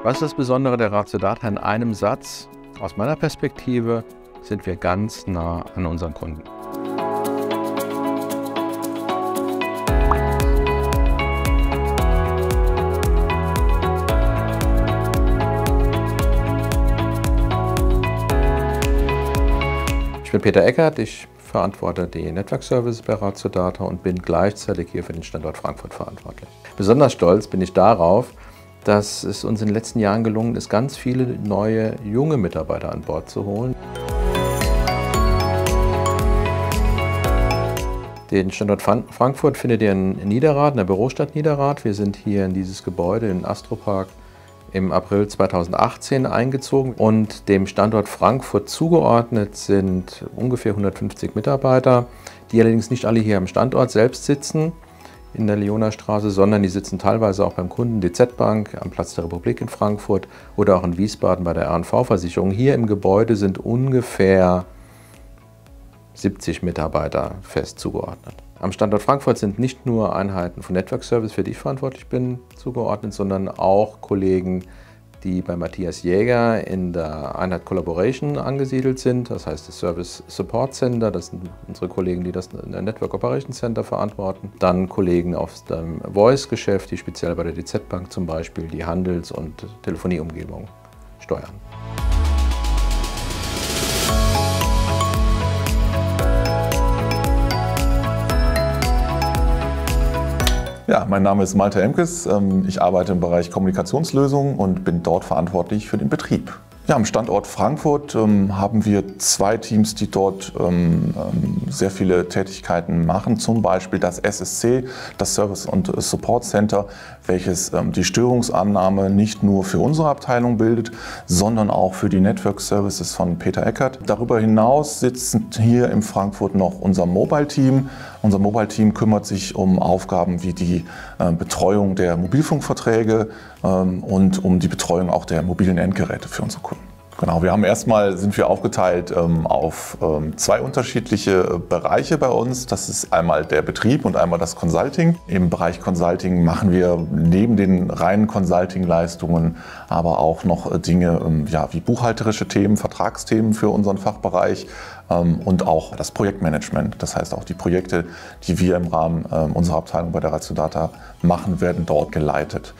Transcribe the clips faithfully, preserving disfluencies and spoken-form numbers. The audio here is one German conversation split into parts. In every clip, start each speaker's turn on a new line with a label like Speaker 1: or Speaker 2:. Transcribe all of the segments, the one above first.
Speaker 1: Was ist das Besondere der Ratio Data? In einem Satz, aus meiner Perspektive, sind wir ganz nah an unseren Kunden. Ich bin Peter Eckert, ich verantworte die Network Services bei Ratio Data und bin gleichzeitig hier für den Standort Frankfurt verantwortlich. Besonders stolz bin ich darauf, dass es uns in den letzten Jahren gelungen ist, ganz viele neue, junge Mitarbeiter an Bord zu holen. Den Standort Frankfurt findet ihr in Niederrad, in der Bürostadt Niederrad. Wir sind hier in dieses Gebäude, in den Astropark, im April zweitausendachtzehn eingezogen und dem Standort Frankfurt zugeordnet sind ungefähr hundertfünfzig Mitarbeiter, die allerdings nicht alle hier am Standort selbst sitzen, in der Leonastraße, sondern die sitzen teilweise auch beim Kunden D Z Bank am Platz der Republik in Frankfurt oder auch in Wiesbaden bei der R und V-Versicherung. Hier im Gebäude sind ungefähr siebzig Mitarbeiter fest zugeordnet. Am Standort Frankfurt sind nicht nur Einheiten von Network Service, für die ich verantwortlich bin, zugeordnet, sondern auch Kollegen, die bei Matthias Jäger in der Einheit Collaboration angesiedelt sind. Das heißt das Service Support Center, das sind unsere Kollegen, die das in der Network Operations Center verantworten. Dann Kollegen aus dem Voice-Geschäft, die speziell bei der D Z Bank zum Beispiel die Handels- und Telefonieumgebung steuern.
Speaker 2: Ja, mein Name ist Malte Emkes. Ich arbeite im Bereich Kommunikationslösungen und bin dort verantwortlich für den Betrieb. Ja, am Standort Frankfurt ähm, haben wir zwei Teams, die dort ähm, sehr viele Tätigkeiten machen. Zum Beispiel das S S C, das Service und Support Center, welches ähm, die Störungsannahme nicht nur für unsere Abteilung bildet, sondern auch für die Network Services von Peter Eckert. Darüber hinaus sitzt hier in Frankfurt noch unser Mobile Team. Unser Mobile Team kümmert sich um Aufgaben wie die äh, Betreuung der Mobilfunkverträge ähm, und um die Betreuung auch der mobilen Endgeräte für unsere Kunden. Genau, wir haben erstmal sind wir aufgeteilt ähm, auf ähm, zwei unterschiedliche Bereiche bei uns. Das ist einmal der Betrieb und einmal das Consulting. Im Bereich Consulting machen wir neben den reinen Consulting-Leistungen aber auch noch Dinge ähm, ja, wie buchhalterische Themen, Vertragsthemen für unseren Fachbereich ähm, und auch das Projektmanagement. Das heißt auch die Projekte, die wir im Rahmen ähm, unserer Abteilung bei der Ratio Data machen, werden dort geleitet.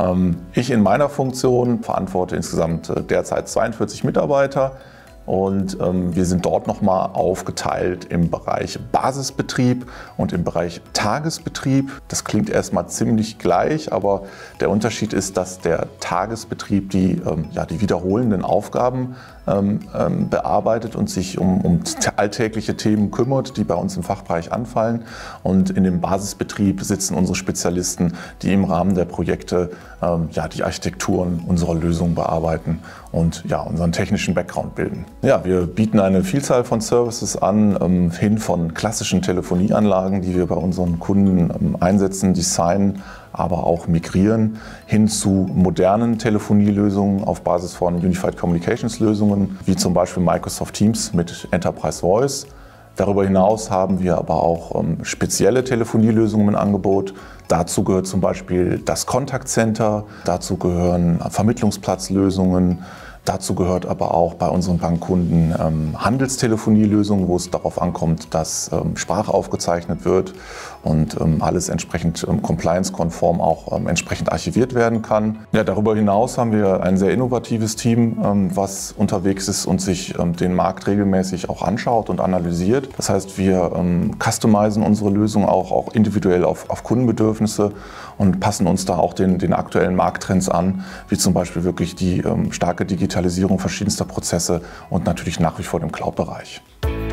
Speaker 2: Ich in meiner Funktion verantworte insgesamt derzeit zweiundvierzig Mitarbeiter und ähm, wir sind dort nochmal aufgeteilt im Bereich Basisbetrieb und im Bereich Tagesbetrieb. Das klingt erstmal ziemlich gleich, aber der Unterschied ist, dass der Tagesbetrieb die, ähm, ja, die wiederholenden Aufgaben ähm, ähm, bearbeitet und sich um, um alltägliche Themen kümmert, die bei uns im Fachbereich anfallen. Und in dem Basisbetrieb sitzen unsere Spezialisten, die im Rahmen der Projekte ähm, ja, die Architekturen unserer Lösungen bearbeiten und ja, unseren technischen Background bilden. Ja, wir bieten eine Vielzahl von Services an, ähm, hin von klassischen Telefonieanlagen, die wir bei unseren Kunden ähm, einsetzen, designen, aber auch migrieren, hin zu modernen Telefonielösungen auf Basis von Unified Communications Lösungen, wie zum Beispiel Microsoft Teams mit Enterprise Voice. Darüber hinaus haben wir aber auch ähm, spezielle Telefonielösungen im Angebot. Dazu gehört zum Beispiel das Contact Center, dazu gehören Vermittlungsplatzlösungen, dazu gehört aber auch bei unseren Bankkunden ähm, Handelstelephonielösungen, wo es darauf ankommt, dass ähm, Sprache aufgezeichnet wird und ähm, alles entsprechend ähm, compliance-konform auch ähm, entsprechend archiviert werden kann. Ja, darüber hinaus haben wir ein sehr innovatives Team, ähm, was unterwegs ist und sich ähm, den Markt regelmäßig auch anschaut und analysiert. Das heißt, wir ähm, customizen unsere Lösung auch, auch individuell auf, auf Kundenbedürfnisse und passen uns da auch den, den aktuellen Markttrends an, wie zum Beispiel wirklich die ähm, starke Digitalisierung verschiedenster Prozesse und natürlich nach wie vor dem Cloud-Bereich.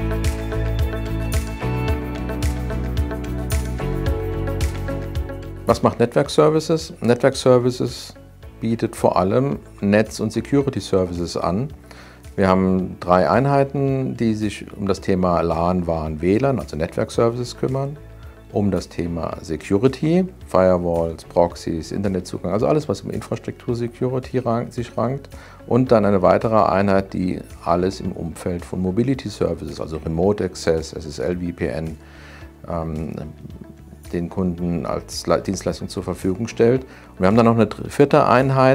Speaker 1: Was macht Network Services? Network Services bietet vor allem Netz- und Security Services an. Wir haben drei Einheiten, die sich um das Thema LAN, WAN, W L A N, also Network Services kümmern, um das Thema Security, Firewalls, Proxys, Internetzugang, also alles, was um Infrastruktur-Security sich rankt. Und dann eine weitere Einheit, die alles im Umfeld von Mobility Services, also Remote Access, S S L V P N, ähm, den Kunden als Dienstleistung zur Verfügung stellt. Und wir haben dann noch eine vierte Einheit,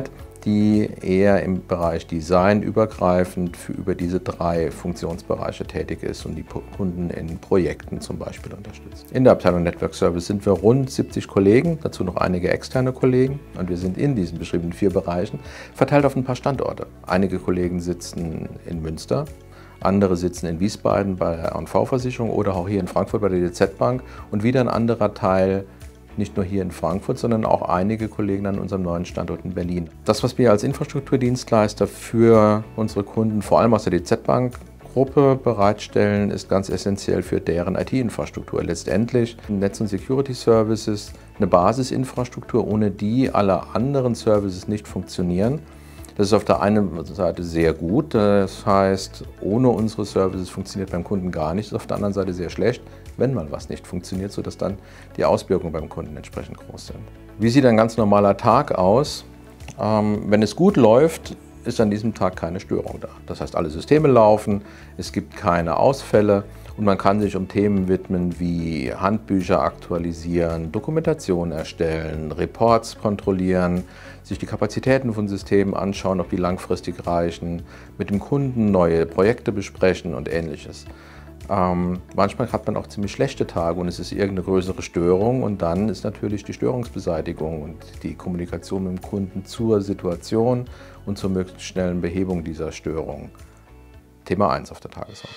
Speaker 1: die eher im Bereich Design übergreifend für über diese drei Funktionsbereiche tätig ist und die Kunden in Projekten zum Beispiel unterstützt. In der Abteilung Network Service sind wir rund siebzig Kollegen, dazu noch einige externe Kollegen, und wir sind in diesen beschriebenen vier Bereichen verteilt auf ein paar Standorte. Einige Kollegen sitzen in Münster, andere sitzen in Wiesbaden bei der R und V-Versicherung oder auch hier in Frankfurt bei der D Z Bank und wieder ein anderer Teil nicht nur hier in Frankfurt, sondern auch einige Kollegen an unserem neuen Standort in Berlin. Das, was wir als Infrastrukturdienstleister für unsere Kunden, vor allem aus der D Z Bank Gruppe bereitstellen, ist ganz essentiell für deren I T-Infrastruktur. Letztendlich Netz- und Security Services, eine Basisinfrastruktur, ohne die alle anderen Services nicht funktionieren. Das ist auf der einen Seite sehr gut, das heißt, ohne unsere Services funktioniert beim Kunden gar nichts, auf der anderen Seite sehr schlecht, wenn mal was nicht funktioniert, sodass dann die Auswirkungen beim Kunden entsprechend groß sind. Wie sieht ein ganz normaler Tag aus? Ähm, wenn es gut läuft, ist an diesem Tag keine Störung da. Das heißt, alle Systeme laufen, es gibt keine Ausfälle und man kann sich um Themen widmen wie Handbücher aktualisieren, Dokumentation erstellen, Reports kontrollieren, sich die Kapazitäten von Systemen anschauen, ob die langfristig reichen, mit dem Kunden neue Projekte besprechen und Ähnliches. Ähm, manchmal hat man auch ziemlich schlechte Tage und es ist irgendeine größere Störung und dann ist natürlich die Störungsbeseitigung und die Kommunikation mit dem Kunden zur Situation und zur möglichst schnellen Behebung dieser Störung Thema eins auf der Tagesordnung.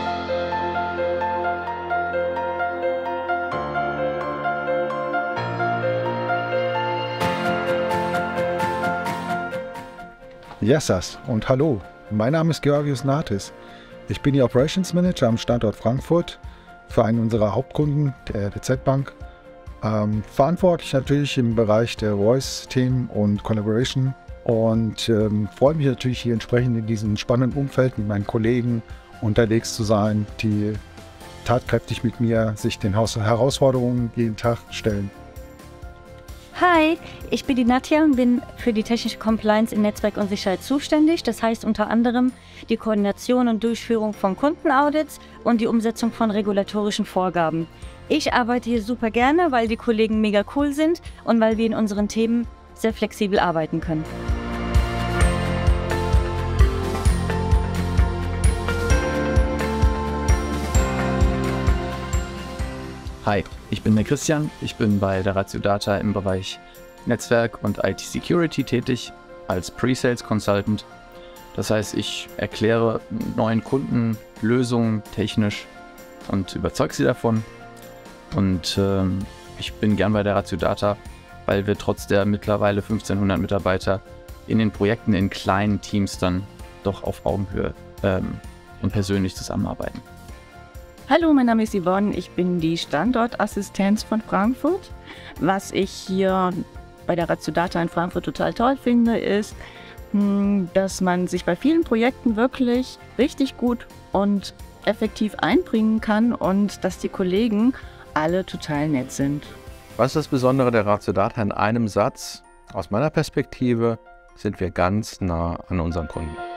Speaker 3: Yessas und hallo, mein Name ist Georgios Natis. Ich bin die Operations Manager am Standort Frankfurt für einen unserer Hauptkunden, der D Z Bank. Ähm, verantwortlich natürlich im Bereich der Voice-Themen und Collaboration und ähm, freue mich natürlich hier entsprechend in diesem spannenden Umfeld mit meinen Kollegen unterwegs zu sein, die tatkräftig mit mir sich den Herausforderungen jeden Tag stellen.
Speaker 4: Hi, ich bin die Nadja und bin für die technische Compliance in Netzwerk und Sicherheit zuständig. Das heißt unter anderem die Koordination und Durchführung von Kundenaudits und die Umsetzung von regulatorischen Vorgaben. Ich arbeite hier super gerne, weil die Kollegen mega cool sind und weil wir in unseren Themen sehr flexibel arbeiten können.
Speaker 5: Hi, ich bin der Christian, ich bin bei der Ratio Data im Bereich Netzwerk und I T Security tätig als Pre-Sales Consultant. Das heißt, ich erkläre neuen Kunden Lösungen technisch und überzeuge sie davon. Und ähm, ich bin gern bei der Ratio Data, weil wir trotz der mittlerweile fünfzehnhundert Mitarbeiter in den Projekten in kleinen Teams dann doch auf Augenhöhe ähm, und persönlich zusammenarbeiten.
Speaker 6: Hallo, mein Name ist Yvonne, ich bin die Standortassistenz von Frankfurt. Was ich hier bei der Ratio Data in Frankfurt total toll finde, ist, dass man sich bei vielen Projekten wirklich richtig gut und effektiv einbringen kann und dass die Kollegen alle total nett sind.
Speaker 1: Was ist das Besondere der Ratio Data? In einem Satz, aus meiner Perspektive, sind wir ganz nah an unseren Kunden.